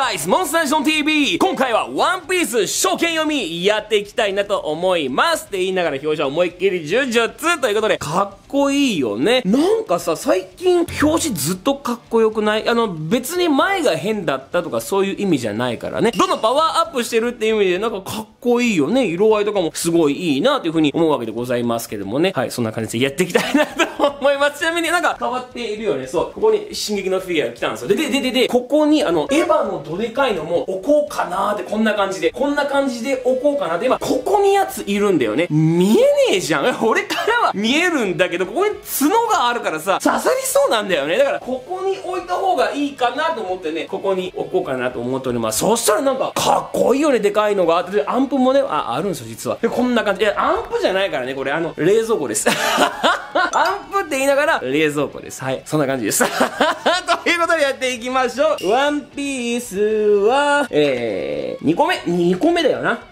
ガイズ、モンスタージョン TV。今回はワンピース初見読みやっていきたいなと思いますって言いながら表情思いっきり呪術ということで、かっこいいよね。なんかさ、最近表紙ずっとかっこよくない？別に前が変だったとかそういう意味じゃないからね。どんどんパワーアップしてるっていう意味でなんかかっこいいよね。色合いとかもすごいいいなというふうに思うわけでございますけどもね。はい、そんな感じでやっていきたいなと思います。ちなみになんか変わっているよね。そう、ここに進撃のフィギュアが来たんですよ。で、ここにエヴァのどでかいのも置こうかなーってこんな感じで置こうかなって今、ここにやついるんだよね。見えねえじゃん。俺からは見えるんだけど、ここに角があるからさ、刺さりそうなんだよね。だから、ここに置いた方がいいかなと思ってね、ここに置こうかなと思っております。そしたらなんか、かっこいいよね、でかいのがあって、アンプもね、あるんですよ、実は。で、こんな感じ。アンプじゃないからね、これ、冷蔵庫です。アンプって言いながら、冷蔵庫です。はい、そんな感じです。ということでやっていきましょう。ワンピースは、2個目だよな。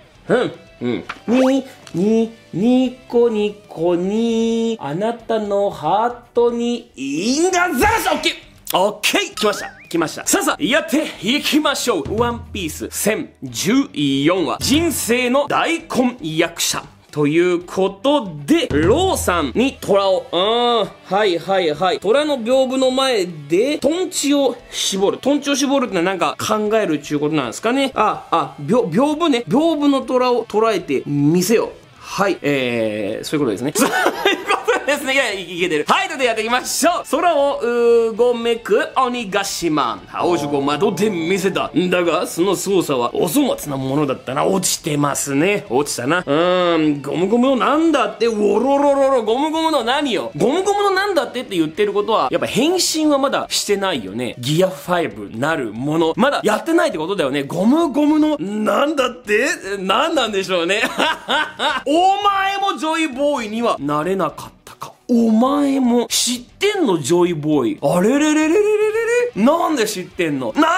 ニコニコに、あなたのハートに、因果ざらし、オッケー来ました。さあ、やっていきましょう。ワンピース1014話、人生の大根役者。ということで、ローさんに虎を、はい。虎の屏風の前で、トンチを絞る。トンチを絞るってのはなんか考えるっちゅうことなんですかね。屏風ね。屏風の虎を捉えてみせよ。はい、そういうことですね。そういうことですね。いや、いけてる。はい、ということでやっていきましょう。空をうごめく鬼ヶ島。青色を窓で見せた。だが、その操作はお粗末なものだったな。落ちてますね。落ちたな。ゴムゴムのなんだって、ゴムゴムの何よ。ゴムゴムのなんだってって言ってることは、やっぱ変身はまだしてないよね。ギア5なるもの。まだやってないってことだよね。ゴムゴムのなんだって何なんでしょうね。お前もジョイボーイにはなれなかったか。お前も知ってんのジョイボーイ。あれれれれれれれれ。なんで知ってんの？ちょ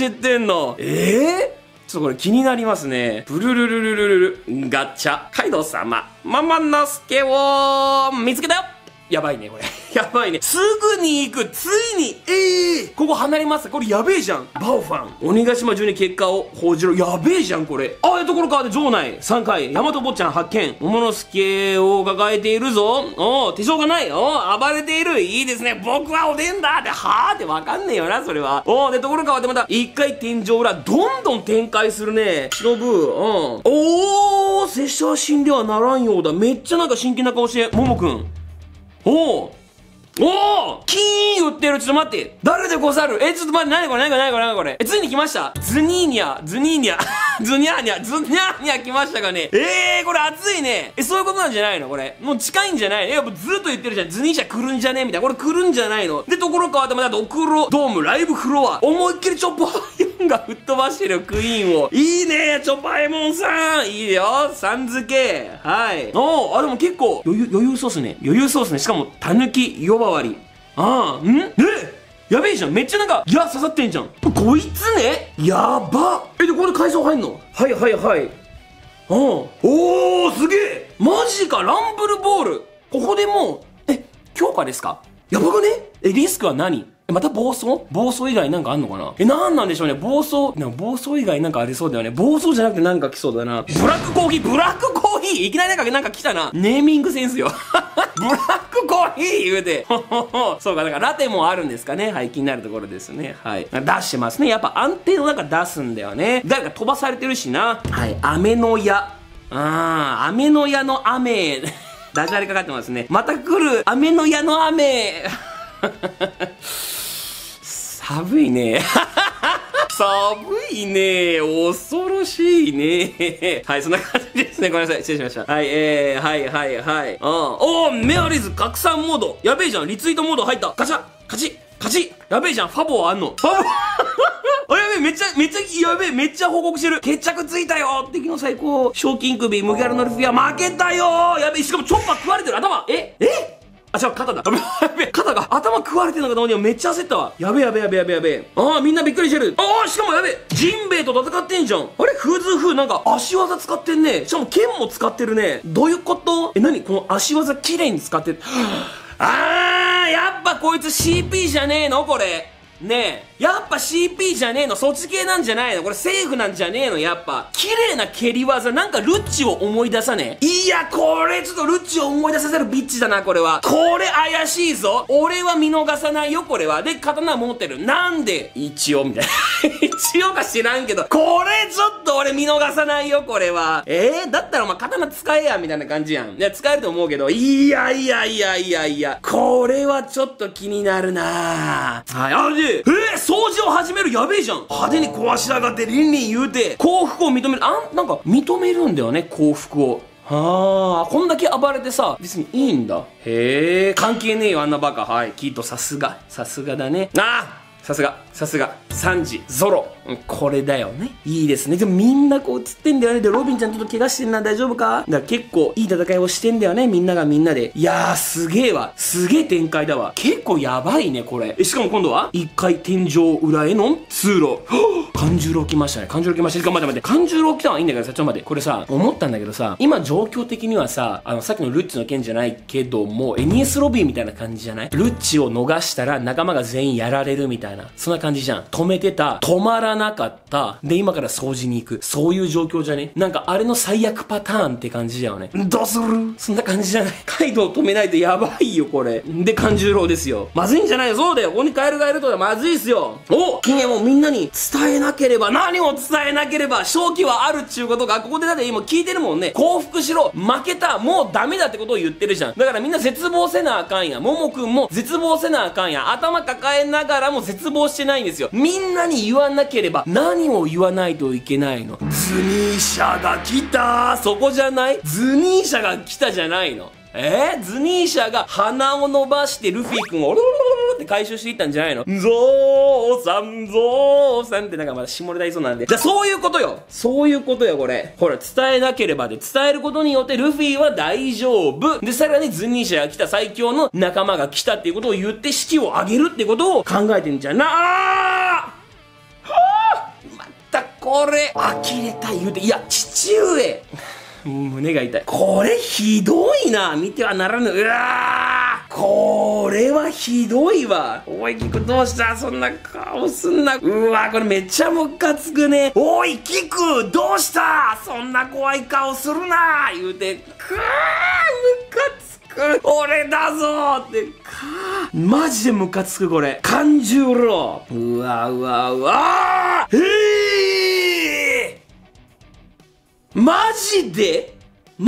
っとこれ気になりますね。ブルルルルルルル。ガチャ。カイドウ様。ママのスケを見つけたよ。やばいね、これ。やばいね。すぐに行く。ついに。ここ離れます。これやべえじゃん。バオファン。鬼ヶ島中に結果を報じろ。やべえじゃん、これ。ところかで城内3回。大和坊ちゃん発見。桃之助を抱えているぞ。手錠がない。暴れている。いいですね。僕はおでんだ。って、はぁってわかんねえよな、それは。で、ところかでまた、一回天井裏、どんどん展開するね。忍。拙者は死んではならんようだ。めっちゃなんか真剣な顔して、ももくん。キーン言ってる。ちょっと待って。誰でござる？ちょっと待って。何これ。ついに来ました。ズニーニャー来ましたかね。これ熱いね。そういうことなんじゃないのこれ。もう近いんじゃないの？やっぱずっと言ってるじゃん。ズニーシャ来るんじゃねみたいな。これ来るんじゃないの？で、ところ変わってまたドクロドームライブフロア。思いっきりチョッパー4が吹っ飛ばしてるクイーンを。いいねチョッパーエモンさん。いいよ。さん付け。はい。でも結構余裕そうっすね。しかも、たぬき呼ばわり。やべえじゃん。めっちゃなんか、刺さってんじゃん。こいつね。やば。で、これ階層入んの？はい。すげえ。マジか。ランブルボール。ここでもう、強化ですか？やばくね？リスクは何？また暴走以外なんかあんのかな？なんなんでしょうね。暴走以外なんかありそうだよね。暴走じゃなくてなんか来そうだな。ブラックコーヒーいきなりなんか来たな。ネーミングセンスよ。ブラックコーヒー言うて。そうか、だからラテもあるんですかね。はい、気になるところですね。はい。出してますね。やっぱ安定の中出すんだよね。誰か飛ばされてるしな。はい、飴の矢。飴の矢の雨。ダジャレかかってますね。また来る。飴の矢の雨。寒いね。恐ろしいね。はい、そんな感じですね。ごめんなさい。失礼しました。はい、はい。メアリーズ拡散モード。やべえじゃん。リツイートモード入った。ガチャカチやべえじゃん。ファボあんの。やべえ、めっちゃ報告してる。決着ついたよ。敵の最高。賞金首、麦わらのルフィは負けたよ。やべえ、しかもチョッパー食われてる。頭。違う、肩だ。やべえ、肩が頭食われてるのかと思うにめっちゃ焦ったわ。やべえ。みんなびっくりしてる。しかもやべえ、ジンベエと戦ってんじゃん。あれ、フーズフー、なんか足技使ってんね。しかも剣も使ってるね。どういうこと？何この足技綺麗に使ってる。やっぱこいつ CP じゃねえのこれ。ねえ。 やっぱ CP じゃねえの、そっち系なんじゃないの、これセーフなんじゃねえの、やっぱ。綺麗な蹴り技、なんかルッチを思い出さねえ。いや、これちょっとルッチを思い出させるビッチだな、これは。これ怪しいぞ。俺は見逃さないよ、これは。で、刀持ってる。なんで一応、みたいな。一応か知らんけど、これちょっと俺見逃さないよ、これは。だったらお前刀使えや、みたいな感じやん。いや、使えると思うけど、いや、これはちょっと気になるなぁ。はい、あれで、掃除を始める、やべえじゃん。派手に壊しやがって、リンリン言うて、幸福を認める。なんか、認めるんだよね、幸福を。はあ、こんだけ暴れてさ、別にいいんだ。へえ、関係ねえよ、あんなバカ。はい、きっとさすがだね。さすが、3時、ゾロ。これだよね。いいですね。でもみんなこう映ってんだよね。で、ロビンちゃんちょっと怪我してんな、大丈夫か？だから結構いい戦いをしてんだよね。みんながみんなで。いやー、すげえわ。すげえ展開だわ。結構やばいね、これ。しかも今度は、1階天井裏への通路。勘十郎来ましたね。勘十郎来ました。待って。勘十郎来たのはいいんだけどさ、ちょっと待って。これさ、思ったんだけどさ、今状況的にはさ、さっきのルッチの件じゃないけども、NES ロビーみたいな感じじゃない？ルッチを逃したら仲間が全員やられるみたいな。そんな感じじゃん。止めてた。止まらなかった。で、今から掃除に行く。そういう状況じゃね？なんかあれの最悪パターンって感じだよね。どうする？そんな感じじゃない？カイドウ止めないとやばいよ、これ。で、勘十郎ですよ。まずいんじゃないよ。そうだよ。ここにカエルがいるとまずいっすよ。君はもうみんなに伝えなければ、何を伝えなければ、勝機はあるっちゅうことが、ここでだって今聞いてるもんね。降伏しろ。負けた。もうダメだってことを言ってるじゃん。だからみんな絶望せなあかんや。ももくんも絶望せなあかんや。頭抱えながらも絶望してないんですよ。みんなに言わなければ何を言わないといけないの？ズニーシャが来た。そこじゃない？ズニーシャが来たじゃないの？ズニーシャが鼻を伸ばしてルフィ君をオロロロロって回収していったんじゃないの？ゾーさんってなんかまだ下ネタ言いそうなんで。じゃあそういうことよ、これ。ほら、伝えなければで、伝えることによってルフィは大丈夫。で、さらにズニーシャが来た、最強の仲間が来たっていうことを言って士気を上げるってことを考えてんじゃなまたこれ、呆れた言うて、いや、父上胸が痛い。これひどいな。見てはならぬ。うわー、これはひどいわ。おいキクどうした？そんな顔すんな。うわー、これめっちゃムカつくね。おいキクどうした？そんな怖い顔するな言うて、ムカつく。俺だぞーって、マジでムカつくこれ。勘十郎。うわマジで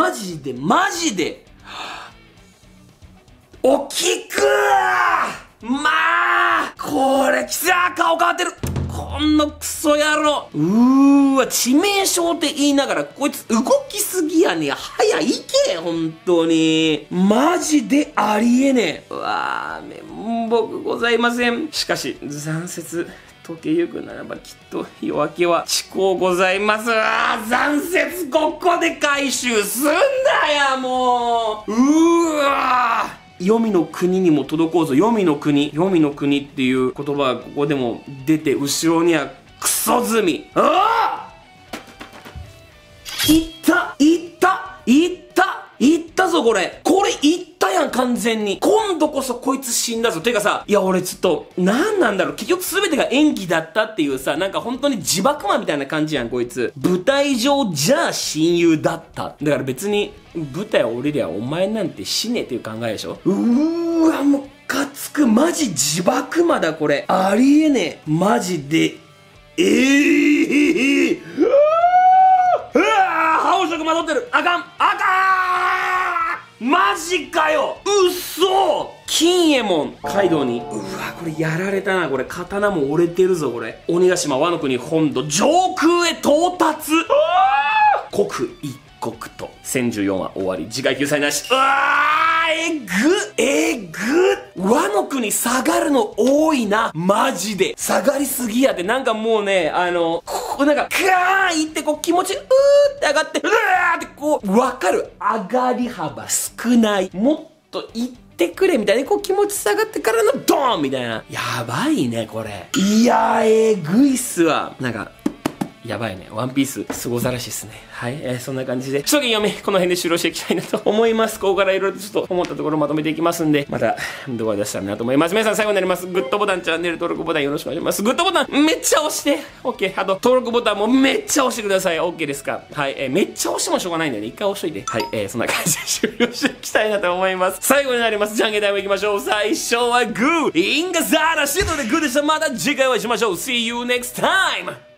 おきくー。まあこれきつー、顔変わってる。こんなクソ野郎。致命傷って言いながらこいつ動きすぎやねん。早いけ、本当にマジでありえねえ。面目ございません。しかし残雪溶けゆくならばきっと夜明けは遅刻ございます。残雪ここで回収すんだや、もう。黄泉の国にも届こうぞ。黄泉の国っていう言葉がここでも出て、後ろにはクソズミ。いったぞ、これいったやん、完全に。今度こそこいつ死んだぞ。てかさ、いや俺ちょっとなんなんだろう、結局全てが演技だったっていうさ、なんか本当に自爆魔みたいな感じやん、こいつ。舞台上じゃあ親友だった。だから別に舞台降りりゃお前なんて死ねっていう考えでしょ。もうかつく。マジ自爆魔だこれ。ありえねえ、マジで。覇王色まとってる。あかんマジかよ。うっそ。金右衛門カイドウに。これやられたな。これ刀も折れてるぞ。これ鬼ヶ島ワノ国本土上空へ到達。刻一刻と1014話終わり。次回救済なし。えぐワノ国下がるの多いな。マジで下がりすぎやって。なんかもうね、ここなんかガーンいってこう気持ちって上がって、ってこうわかる。上がり幅少ない。もっといってくれみたいな。こう気持ち下がってからのドーンみたいな。やばいねこれ。いやえぐいっすわ。なんかやばいね。ワンピース、すござらしいですね。はい。そんな感じで、初期読み、この辺で終了していきたいなと思います。ここからいろいろとちょっと思ったところまとめていきますんで、また動画出したらなと思います。皆さん最後になります。グッドボタン、チャンネル登録ボタンよろしくお願いします。グッドボタン、めっちゃ押して。OK。あと、登録ボタンもめっちゃ押してください。OK ですか。はい。めっちゃ押してもしょうがないんでね。一回押しといて。はい。そんな感じで終了していきたいなと思います。最後になります。じゃんけんタイムいきましょう。最初はグー。インガザーラシートでグーでした。また次回お会いしましょう。See you next time!